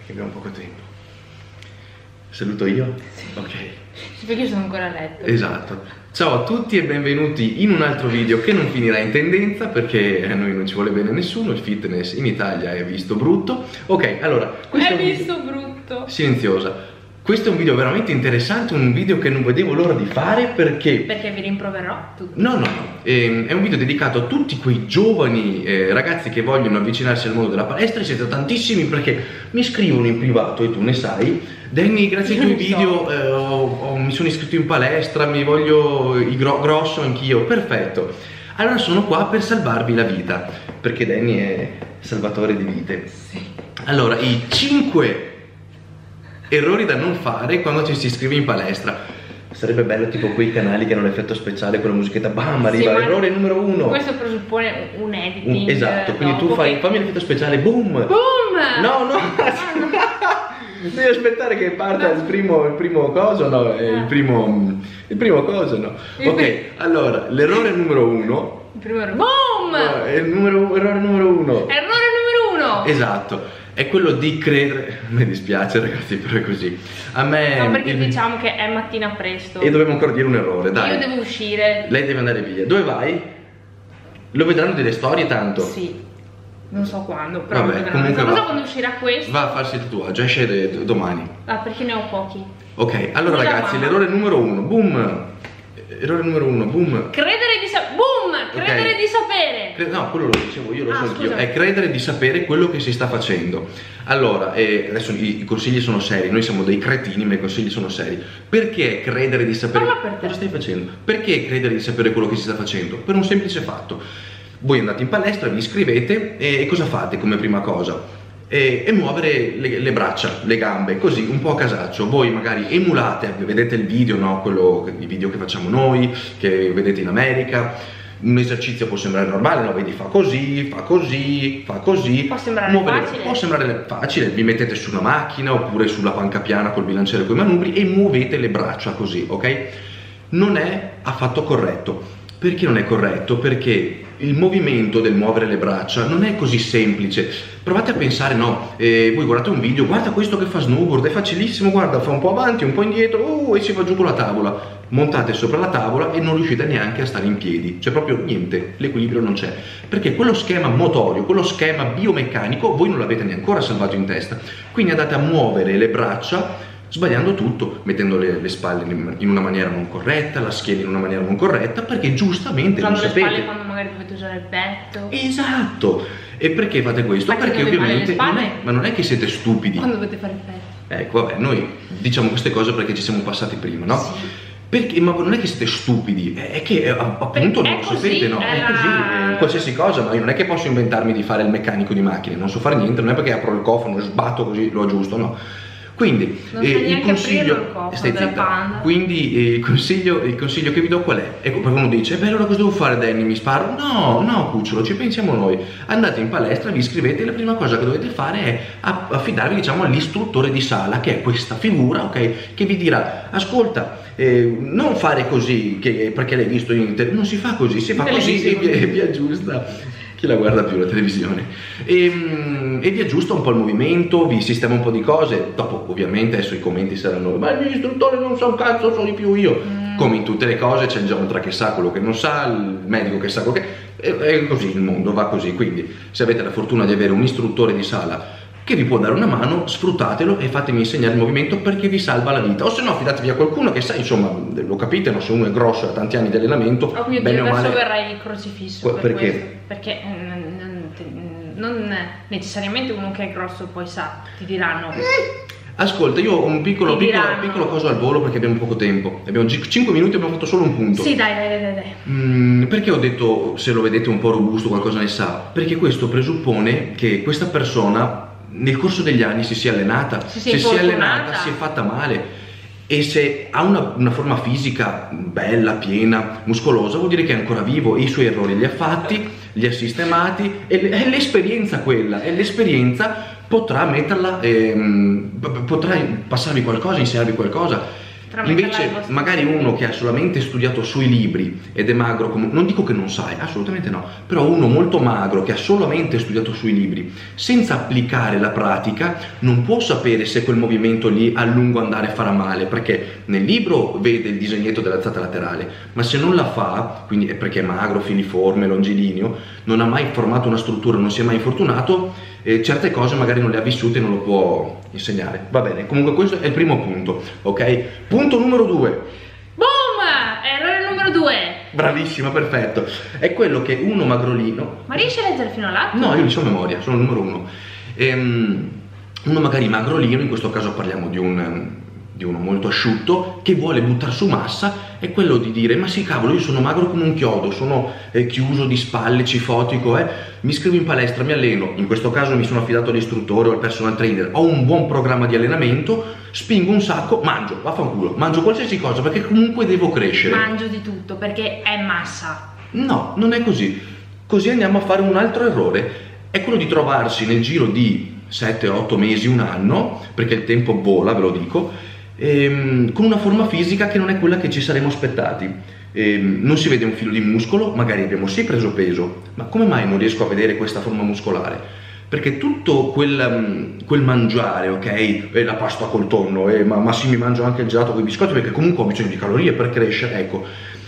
che abbiamo poco tempo. Saluto io? Sì. Ok. Sì, perché io sono ancora a letto. Esatto. Ciao a tutti e benvenuti in un altro video che non finirà in tendenza perché a noi non ci vuole bene nessuno, il fitness in Italia è visto brutto. Ok, allora, questo è visto brutto. Silenziosa. Questo è un video veramente interessante, un video che non vedevo l'ora di fare perché... Perché vi rimproverò tutti. No, è un video dedicato a tutti quei giovani ragazzi che vogliono avvicinarsi al mondo della palestra e siete tantissimi perché mi scrivono in privato e tu ne sai: Danny, grazie ai tuoi video mi sono iscritto in palestra, mi voglio grosso anch'io. Perfetto, allora sono qua per salvarvi la vita perché Danny è salvatore di vite. Sì. Allora, i 5 errori da non fare quando ci si iscrive in palestra. Sarebbe bello tipo quei canali che hanno l'effetto speciale con la musichetta, bam, arriva sì, errore numero 1. Questo presuppone un editing. Esatto, quindi tu fammi l'effetto speciale, boom. Boom! No. Devi aspettare che parta il primo coso, no? Il primo coso, no? Ok, allora, l'errore numero 1. Il primo errore. Boom! Errore numero 1. Errore numero 1. Esatto. È quello di credere. Mi dispiace ragazzi, però è così. A me... No, perché diciamo che è mattina presto. E dobbiamo ancora dire un errore, dai. Io devo uscire. Lei deve andare via. Dove vai? Lo vedranno delle storie tanto? Sì. Non so quando, però vabbè, lo vedranno. Non so quando uscirà questo. Va a farsi il tatuaggio, esce domani. Ah, perché ne ho pochi. Ok, allora ragazzi, l'errore numero 1. Boom. Errore numero 1, boom. Credere di sapere. Boom! Credere di sapere. No, quello lo dicevo io, lo so anch'io. Scusa. È credere di sapere quello che si sta facendo. Allora, adesso i consigli sono seri. Noi siamo dei cretini, ma i consigli sono seri. Perché credere di sapere? Parla per te. Cosa stai facendo? Perché credere di sapere quello che si sta facendo? Per un semplice fatto. Voi andate in palestra, vi iscrivete e cosa fate come prima cosa? E muovere le braccia, le gambe, così un po' a casaccio. Voi magari emulate, vedete il video, no? I video che facciamo noi, che vedete in America. Un esercizio può sembrare normale, no? Vedi, fa così, fa così, fa così. Può sembrare facile. Può sembrare facile, vi mettete su una macchina oppure sulla panca piana col bilanciere con i manubri e muovete le braccia così, ok? Non è affatto corretto. Perché non è corretto? Perché il movimento del muovere le braccia non è così semplice. Provate a pensare, no, voi guardate un video, guarda questo che fa snowboard, è facilissimo, guarda, fa un po' avanti, un po' indietro, e si va giù con la tavola. Montate sopra la tavola e non riuscite neanche a stare in piedi, c'è proprio niente, l'equilibrio non c'è. Perché quello schema motorio, quello schema biomeccanico, voi non l'avete neanche ancora salvato in testa. Quindi andate a muovere le braccia sbagliando tutto, mettendo le spalle in una maniera non corretta, la schiena in una maniera non corretta, perché giustamente non sapete. Le spalle quando magari dovete usare il petto. Esatto! E perché fate questo? Perché ovviamente non è che siete stupidi. Quando dovete fare il petto. Ecco, vabbè, noi diciamo queste cose perché ci siamo passati prima, no? Sì. Perché, ma non è che siete stupidi, è che appunto non lo sapete, no? È così, qualsiasi cosa, ma io non è che posso inventarmi di fare il meccanico di macchine, non so fare niente, non è perché apro il cofano e sbatto così lo aggiusto, no? Quindi il consiglio, stai zitta. Quindi il consiglio che vi do qual è? Ecco, perché uno dice, beh, allora cosa devo fare, Danny? Mi sparo? No, cucciolo, ci pensiamo noi. Andate in palestra, vi iscrivete e la prima cosa che dovete fare è affidarvi, diciamo, all'istruttore di sala, che è questa figura, ok? Che vi dirà, ascolta, non fare così, perché l'hai visto in internet, non si fa così, si fa così e vi aggiusta. Chi la guarda più la televisione e vi aggiusta un po' il movimento, vi sistema un po' di cose. Dopo ovviamente adesso i commenti saranno, ma gli istruttori non so un cazzo, so di più io. Come in tutte le cose c'è il geometra che sa quello che non sa, il medico che sa quello che è così, il mondo va così. Quindi se avete la fortuna di avere un istruttore di sala che vi può dare una mano, sfruttatelo e fatemi insegnare il movimento perché vi salva la vita. O se no fidatevi a qualcuno che sa, insomma, lo capite, no? Se uno è grosso e ha tanti anni di allenamento, bene o male. Adesso verrai crocifisso. Perché? Perché non necessariamente uno che è grosso poi sa, ti diranno. Ascolta, io ho un piccolo coso al volo perché abbiamo poco tempo. Abbiamo 5 minuti e abbiamo fatto solo un punto. Sì, dai. Perché ho detto, se lo vedete un po' robusto, qualcosa ne sa? Perché questo presuppone che questa persona nel corso degli anni si sia allenata, se si è allenata, si è fatta male. E se ha una forma fisica bella, piena, muscolosa, vuol dire che è ancora vivo e i suoi errori li ha fatti, li ha sistemati, è l'esperienza quella, e l'esperienza potrà metterla, potrà passarvi qualcosa, insegnarvi qualcosa. Invece magari uno che ha solamente studiato sui libri ed è magro, non dico che non sai, assolutamente no, però uno molto magro che ha solamente studiato sui libri senza applicare la pratica non può sapere se quel movimento lì a lungo andare farà male, perché nel libro vede il disegnetto dell'alzata laterale, ma se non la fa, quindi è perché è magro, filiforme, longilineo, non ha mai formato una struttura, non si è mai infortunato, certe cose magari non le ha vissute e non lo può insegnare. Va bene, comunque questo è il primo punto, ok? Punto numero 2. Boom! Errore numero 2. Bravissima, perfetto. È quello che uno magrolino... Ma riesci a leggere fino all'altro? No, io li so a memoria, sono il numero 1. Uno magari magrolino, in questo caso parliamo di uno molto asciutto, che vuole buttare su massa, è quello di dire: ma sì, cavolo, io sono magro come un chiodo, sono chiuso di spalle, cifotico, mi iscrivo in palestra, mi alleno, in questo caso mi sono affidato all'istruttore o al personal trainer, ho un buon programma di allenamento, spingo un sacco, mangio, vaffanculo, mangio qualsiasi cosa perché comunque devo crescere. Mangio di tutto perché è massa. No, non è così. Così andiamo a fare un altro errore, è quello di trovarsi nel giro di 7-8 mesi, un anno, perché il tempo vola, ve lo dico, con una forma fisica che non è quella che ci saremmo aspettati. Non si vede un filo di muscolo, magari abbiamo sì preso peso, ma come mai non riesco a vedere questa forma muscolare? Perché tutto quel mangiare, ok, la pasta col tonno, ma sì, mi mangio anche il gelato con i biscotti perché comunque ho bisogno di calorie per crescere, ecco.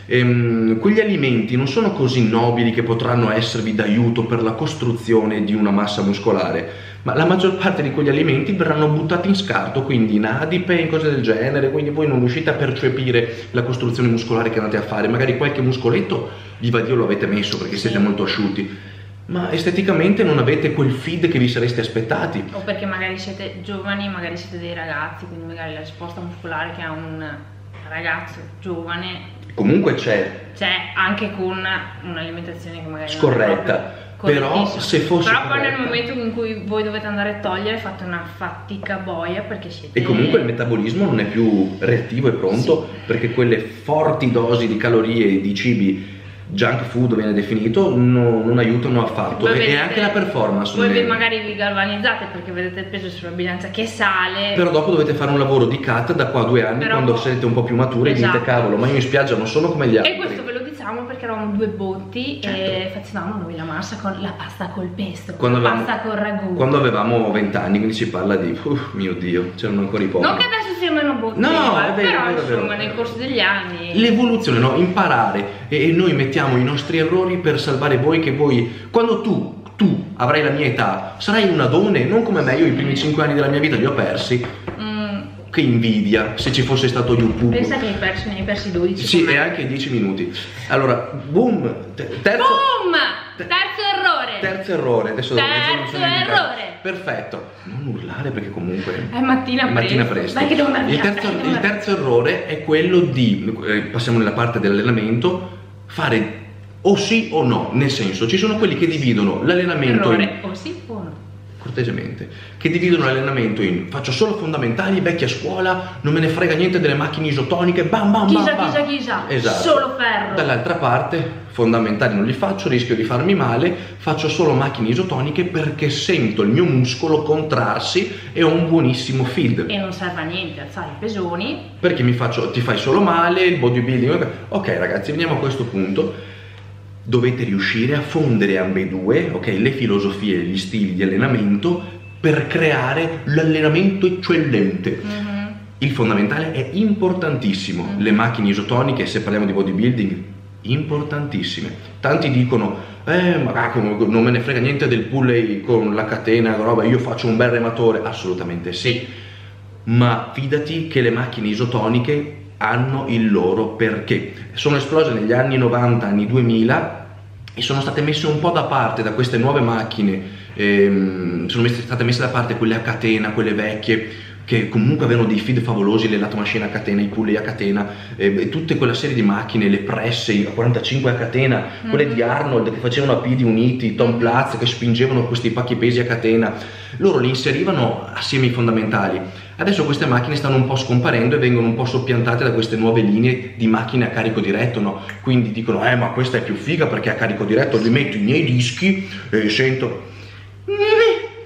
Quegli alimenti non sono così nobili che potranno esservi d'aiuto per la costruzione di una massa muscolare, ma la maggior parte di quegli alimenti verranno buttati in scarto, quindi in adipe, in cose del genere, quindi voi non riuscite a percepire la costruzione muscolare che andate a fare. Magari qualche muscoletto, viva Dio, lo avete messo perché siete molto asciutti, ma esteticamente non avete quel feed che vi sareste aspettati. O perché magari siete giovani, magari siete dei ragazzi, quindi magari la risposta muscolare che ha un ragazzo giovane comunque c'è anche con un'alimentazione che magari scorretta, però se fosse però poi nel momento in cui voi dovete andare a togliere fate una fatica boia perché siete... E comunque il metabolismo non è più reattivo e pronto, perché quelle forti dosi di calorie e di cibi, junk food viene definito, non aiutano affatto, e anche la performance. Voi magari vi galvanizzate perché vedete il peso sulla bilancia che sale, però dopo dovete fare un lavoro di cut da qua a 2 anni, quando siete un po' più maturi, esatto. E dite: cavolo, ma io in spiaggia non sono come gli altri. E questo ve lo diciamo perché eravamo 2 botti, certo. E facevamo noi la massa con la pasta col pesto, pasta col ragù. Quando avevamo 20 anni, quindi si parla di mio Dio, c'erano ancora i poveri. Non che adesso sia meno botti, no, è vero, però è vero, insomma nel corso degli anni l'evoluzione, no? Imparare, e noi mettiamo i nostri errori per salvare voi, che voi, quando tu avrai la mia età, sarai un adone, non come me. Io i primi 5 anni della mia vita li ho persi. Che invidia, se ci fosse stato YouTube. Pensa che ne hai persi 12. Sì, e anche 10 minuti. Allora, boom, terzo errore. Terzo errore, adesso terzo errore. Perfetto. Non urlare perché comunque è mattina presto. Dai, che devo andare il terzo errore è quello di, passiamo nella parte dell'allenamento, fare o sì o no, nel senso, ci sono quelli che dividono l'allenamento o sì o no, cortesemente, che dividono l'allenamento in: faccio solo fondamentali, vecchia scuola, non me ne frega niente delle macchine isotoniche, bam bam bam, chisa, esatto. Solo ferro. Dall'altra parte, fondamentali non li faccio, rischio di farmi male, faccio solo macchine isotoniche perché sento il mio muscolo contrarsi e ho un buonissimo feed. E non serve a niente alzare i pesoni, perché ti fai solo male, il bodybuilding. Ok ragazzi, veniamo a questo punto. Dovete riuscire a fondere ambedue, ok, le filosofie e gli stili di allenamento per creare l'allenamento eccellente. Il fondamentale è importantissimo. Le macchine isotoniche, se parliamo di bodybuilding, importantissime. Tanti dicono: ma non me ne frega niente del pulley con la catena, roba, io faccio un bel rematore. Assolutamente sì, ma fidati che le macchine isotoniche hanno il loro perché. Sono esplose negli anni 90, anni 2000 e sono state messe un po' da parte da queste nuove macchine, sono state messe da parte quelle a catena, quelle vecchie, che comunque avevano dei feed favolosi, le lato machine a catena, i pulley a catena, tutte quella serie di macchine, le presse a 45 a catena, quelle di Arnold che facevano a piedi uniti, Tom Platz che spingevano questi pacchi pesi a catena, loro li inserivano assieme ai fondamentali. Adesso queste macchine stanno un po' scomparendo e vengono un po' soppiantate da queste nuove linee di macchine a carico diretto, no? Quindi dicono: ma questa è più figa perché a carico diretto li metto i miei dischi e sento.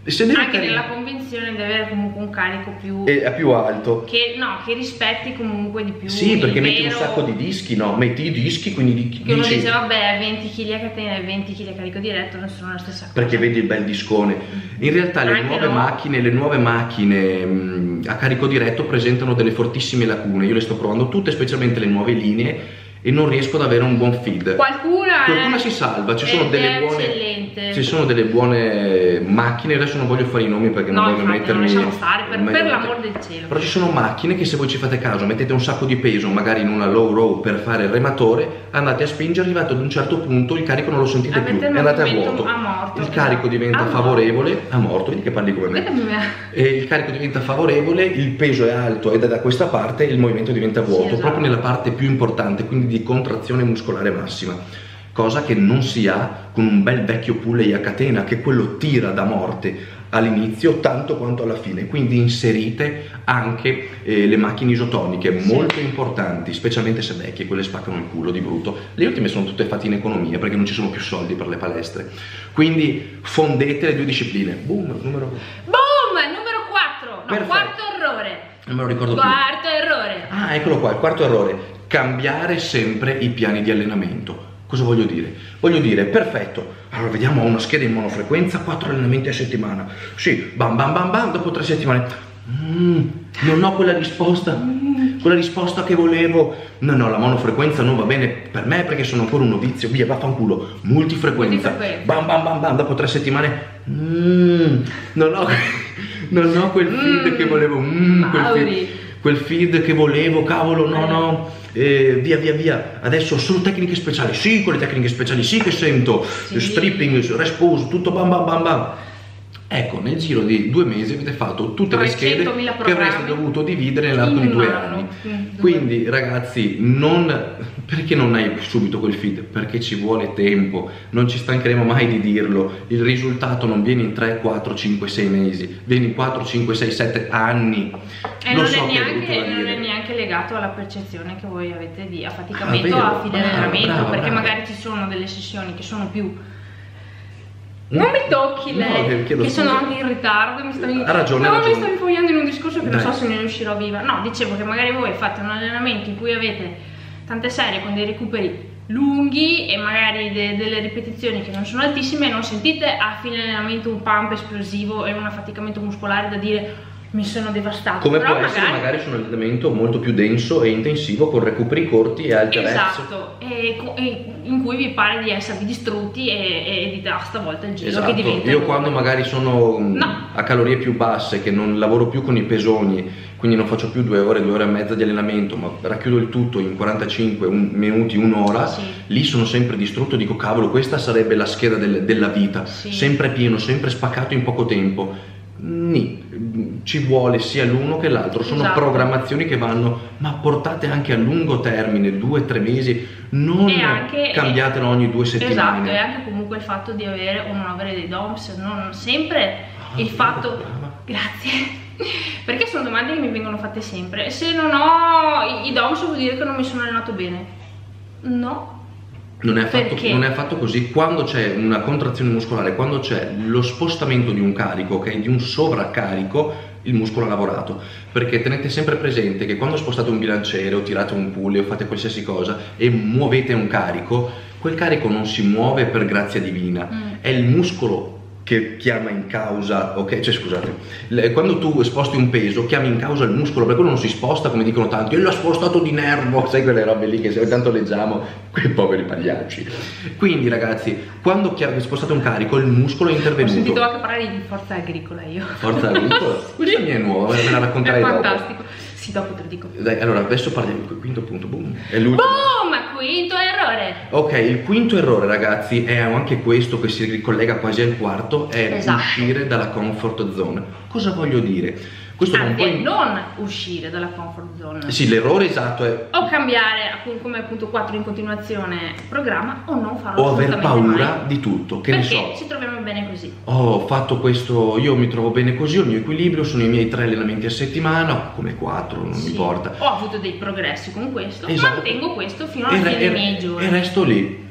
Anche nella convinzione di avere comunque un carico più alto, che rispetti comunque di più. Sì, perché metti un sacco di dischi, no? Metti i dischi, quindi che uno dice vabbè 20 kg a catena e 20 kg a carico diretto non sono la stessa cosa. Perché vedi il bel discone. In realtà le nuove macchine a carico diretto presentano delle fortissime lacune. Io le sto provando tutte, specialmente le nuove linee, e non riesco ad avere un buon feed. Qualcuna si salva, ci sono delle buone macchine, adesso non voglio fare i nomi perché non voglio mettermi. Lasciamo stare, per l'amor del cielo. Però ci sono macchine che, se voi ci fate caso, mettete un sacco di peso magari in una low row per fare il rematore, andate a spingere, arrivato ad un certo punto il carico non lo sentite più, andate a vuoto. Il carico diventa favorevole, a morto, vedi che parli come me. Il carico diventa favorevole, il peso è alto ed è da questa parte, il movimento diventa vuoto, proprio nella parte più importante, quindi di contrazione muscolare massima, cosa che non si ha con un bel vecchio pulley a catena, che quello tira da morte all'inizio tanto quanto alla fine. Quindi inserite anche le macchine isotoniche, molto importanti, specialmente se vecchie, quelle spaccano il culo di brutto. Le ultime sono tutte fatte in economia perché non ci sono più soldi per le palestre, quindi fondete le due discipline. Boom, numero 4. Quarto errore. Non me lo ricordo più. Quarto errore. Ah, eccolo qua, il quarto errore. Cambiare sempre i piani di allenamento. Cosa voglio dire? Voglio dire, perfetto, allora vediamo, ho una scheda in monofrequenza, 4 allenamenti a settimana. Sì, bam bam bam bam, dopo 3 settimane. Non ho quella risposta che volevo. No, la monofrequenza non va bene per me perché sono ancora un novizio. Via, vaffanculo. Multifrequenza. Bam bam bam bam, dopo 3 settimane. Non ho quel feed che volevo. Quel feed che volevo, cavolo, no. Via. Adesso solo tecniche speciali. Sì, con le tecniche speciali sì che sento. Stripping, respose, tutto bam bam bam bam. Ecco, nel giro di 2 mesi avete fatto tutte le schede che avreste dovuto dividere nell'arco di 2 anni. Quindi ragazzi, perché non hai subito quel feed? Perché ci vuole tempo, non ci stancheremo mai di dirlo. Il risultato non viene in 3, 4, 5, 6 mesi, viene in 4, 5, 6, 7 anni. E non è neanche legato alla percezione che voi avete di affaticamento a fine allenamento, perché magari ci sono delle sessioni che sono più... Non mi tocchi lei, che sono anche in ritardo. Ha ragione. Mi sto infogliando in un discorso che non so se ne riuscirò viva. No, dicevo che magari voi fate un allenamento in cui avete tante serie con dei recuperi lunghi e magari delle ripetizioni che non sono altissime, e non sentite a fine allenamento un pump esplosivo e un affaticamento muscolare da dire mi sono devastato. Come però può essere magari su un allenamento molto più denso e intensivo con recuperi corti e alte reps. Esatto, e in cui vi pare di esservi distrutti e dite stavolta il giro che diventa. Io quando magari sono a calorie più basse, che non lavoro più con i pesoni, quindi non faccio più 2 ore, 2 ore e mezza di allenamento, ma racchiudo il tutto in 45 minuti, un'ora, lì sono sempre distrutto, dico cavolo, questa sarebbe la scheda della vita, sempre pieno, sempre spaccato in poco tempo. Ci vuole sia l'uno che l'altro, sono programmazioni che vanno ma portate anche a lungo termine, 2-3 mesi, non cambiatelo ogni 2 settimane. Esatto, e anche comunque il fatto di avere o non avere dei DOMS, non sempre il fatto... Grazie. Perché sono domande che mi vengono fatte sempre. Se non ho i DOMS vuol dire che non mi sono allenato bene? No. Non è affatto così. Quando c'è una contrazione muscolare, quando c'è lo spostamento di un carico, ok, di un sovraccarico, il muscolo ha lavorato. Perché tenete sempre presente che quando spostate un bilanciere o tirate un pulley o fate qualsiasi cosa e muovete un carico, quel carico non si muove per grazia divina, è il muscolo che chiama in causa, ok? Cioè scusate, quando tu sposti un peso chiami in causa il muscolo, perché quello non si sposta come dicono tanti, io l'ho spostato di nervo, sai quelle robe lì che tanto leggiamo, quei poveri pagliacci. Quindi ragazzi, quando spostate un carico il muscolo è intervenuto. Ho sentito anche parlare di forza agricola io. Forza agricola? Questa mia è nuova, me la racconterai dopo. Fantastico. Sì, dopo te lo dico. Dai, allora adesso parliamo del quinto punto, boom. È l'ultimo. Boom! Quinto errore. Ok, il quinto errore, ragazzi, è anche questo che si ricollega quasi al quarto, è uscire dalla comfort zone. Cosa voglio dire? Questo non uscire dalla comfort zone. Sì, l'errore esatto è o cambiare come appunto 4 in continuazione programma, o non farlo o aver paura mai di tutto, che perché ne so, ci troviamo bene così. Ho fatto questo, io mi trovo bene così, ho il mio equilibrio, sono i miei 3 allenamenti a settimana, come 4, non mi importa. Ho avuto dei progressi con questo, mantengo questo fino alla fine dei miei giorni. E resto lì.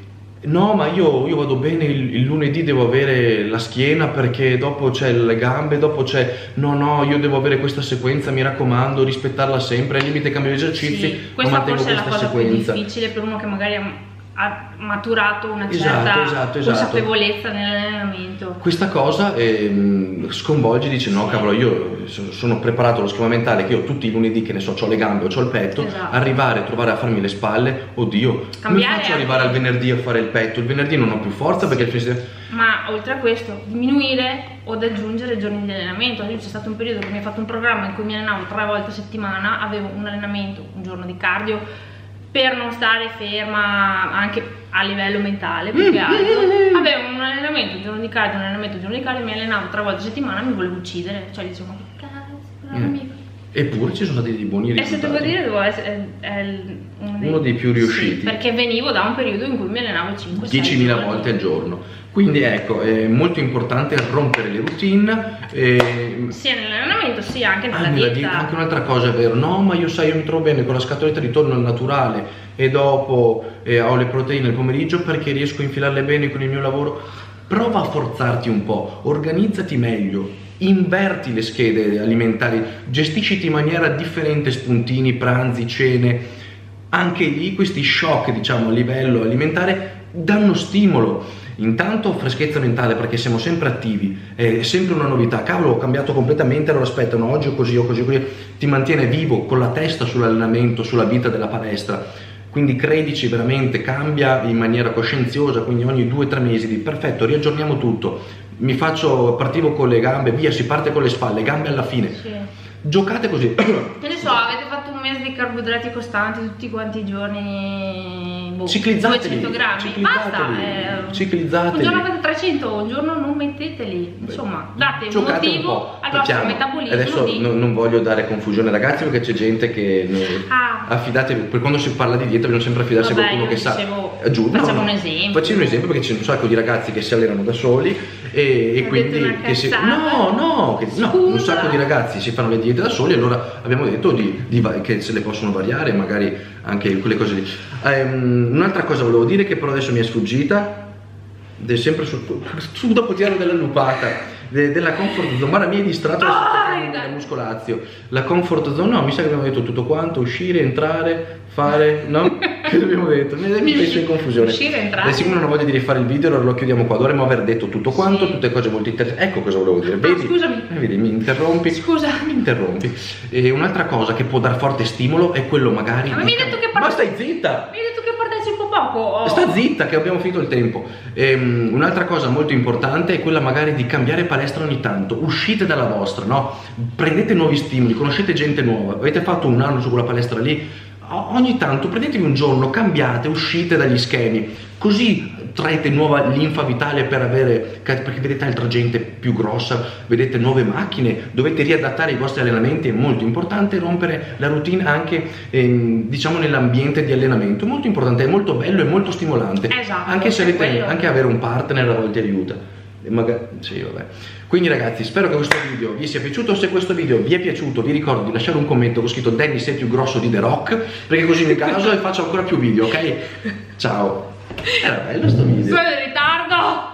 No, ma io vado bene, il lunedì devo avere la schiena perché dopo c'è le gambe, dopo c'è... No, io devo avere questa sequenza, mi raccomando, rispettarla sempre, al limite cambio esercizi, sì, questa forse è la cosa più difficile per uno che magari ha maturato una certa consapevolezza nell'allenamento. Questa cosa sconvolge, dice no cavolo, io sono preparato allo schema mentale che io tutti i lunedì, che ne so, ho le gambe o ho il petto, arrivare, trovare a farmi le spalle, oddio, come faccio ad arrivare al venerdì a fare il petto? Il venerdì non ho più forza perché ma oltre a questo, diminuire o ad aggiungere giorni di allenamento. C'è stato un periodo che mi ho fatto un programma in cui mi allenavo 3 volte a settimana, avevo un allenamento, un giorno di cardio, per non stare ferma anche a livello mentale, più che altro. Avevo un allenamento, un giorno di cardio, un allenamento, un giorno di cardio, mi allenavo 3 volte a settimana, mi volevo uccidere, cioè dicevo ma che cazzo, eppure ci sono stati dei buoni risultati. E se devo dire è uno dei più riusciti. Sì, perché venivo da un periodo in cui mi allenavo 10.000 volte al giorno. Quindi ecco, è molto importante rompere le routine. Sia nell'allenamento sia anche nella dieta. Anche un'altra cosa è vero, no ma io mi trovo bene con la scatoletta, ritorno al naturale e dopo ho le proteine il pomeriggio perché riesco a infilarle bene con il mio lavoro. Prova a forzarti un po', organizzati meglio, inverti le schede alimentari, gestisciti in maniera differente spuntini, pranzi, cene. Anche lì questi shock, diciamo, a livello alimentare danno stimolo. Intanto freschezza mentale perché siamo sempre attivi, è sempre una novità, cavolo ho cambiato completamente, allora aspetta, no, oggi o così, ti mantiene vivo con la testa sull'allenamento, sulla vita della palestra, quindi credici veramente, cambia in maniera coscienziosa, quindi ogni 2 o 3 mesi di perfetto, riaggiorniamo tutto, partivo con le gambe, via, si parte con le spalle, gambe alla fine. Sì. Giocate così. Che ne so, avete fatto un mese di carboidrati costanti tutti quanti i giorni, 200 grammi, basta. Ciclizzateli. Un giorno avete 300, un giorno non metteteli. Insomma, date un motivo al vostro metabolismo. Adesso non voglio dare confusione ragazzi, perché c'è gente che affidate, per quando si parla di dieta bisogna sempre affidarsi a qualcuno che sa. Facciamo un esempio. Facciamo un esempio perché c'è un sacco di ragazzi che si allenano da soli e quindi un sacco di ragazzi si fanno le diete da soli, allora abbiamo detto che se le possono variare, magari anche quelle cose lì. Un'altra cosa volevo dire che però adesso mi è sfuggita, sempre su dopo tirare della lupata della comfort zone, guarda mi è distratto della muscolazio. La comfort zone, no, mi sa che abbiamo detto tutto quanto, uscire, entrare, fare, no? Che abbiamo detto? Mi hai messo in confusione. Uscire, entrare. Siccome non ho voglia di rifare il video, allora lo chiudiamo qua, dovremmo aver detto tutto quanto, tutte cose molto interessanti. Ecco cosa volevo dire, vedi? Scusami. Vedi, mi interrompi. Scusa. Mi interrompi. E un'altra cosa che può dar forte stimolo è quello magari... Ma mi hai detto che Ma stai zitta! Mi hai detto che partecipo poco. Sta zitta che abbiamo finito il tempo. Un'altra cosa molto importante è quella magari di cambiare palestra ogni tanto, uscite dalla vostra, no? Prendete nuovi stimoli, conoscete gente nuova, avete fatto un anno su quella palestra lì, ogni tanto prendetevi un giorno, cambiate, uscite dagli schemi, così traete nuova linfa vitale perché vedete altra gente più grossa, vedete nuove macchine, dovete riadattare i vostri allenamenti, è molto importante rompere la routine anche diciamo nell'ambiente di allenamento, molto importante, è molto bello e molto stimolante, esatto, anche se anche avere un partner a volte aiuta. Sì, vabbè. Quindi ragazzi, spero che questo video vi sia piaciuto. Se questo video vi è piaciuto vi ricordo di lasciare un commento con scritto Danny sei più grosso di The Rock, perché così mi caso e faccio ancora più video, ok? Ciao. Era bello sto video. Sono in ritardo.